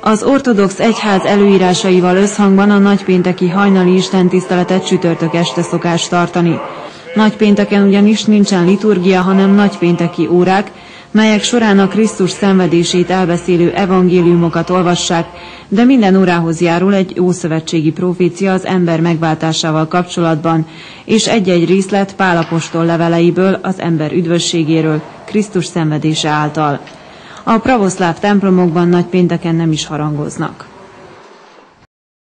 Az ortodox egyház előírásaival összhangban a nagypénteki hajnali istentiszteletet csütörtök este szokás tartani. Nagypénteken ugyanis nincsen liturgia, hanem nagypénteki órák, melyek során a Krisztus szenvedését elbeszélő evangéliumokat olvassák, de minden órához járul egy ószövetségi profécia az ember megváltásával kapcsolatban, és egy-egy részlet Pál apostol leveleiből az ember üdvösségéről, Krisztus szenvedése által. A pravoszláv templomokban nagypénteken nem is harangoznak.